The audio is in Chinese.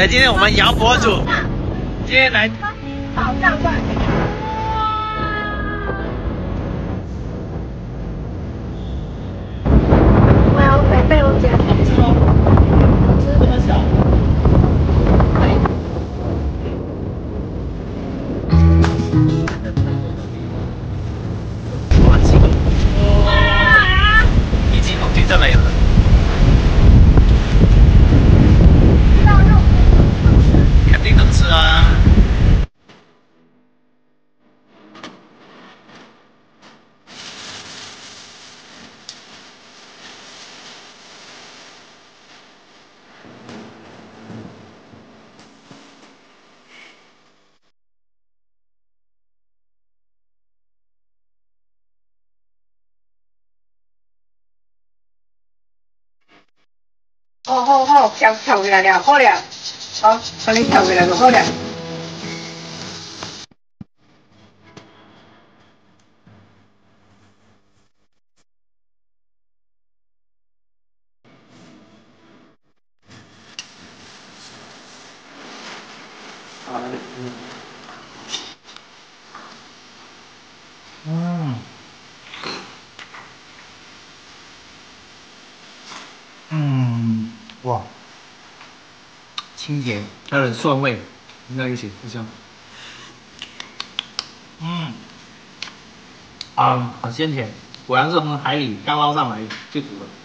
来，今天我们姚博主，今天来宝藏罐。我要被我姐吃吗？吃这么小。可以。 哇，几个？一斤红军这么有了。 肯定能吃啊！ 好，跳回来了，好了，好，把你跳回来就好了。 哇，清甜，还有蒜味，在一起，就这样。很鲜甜，果然是从海里刚捞上来就煮的。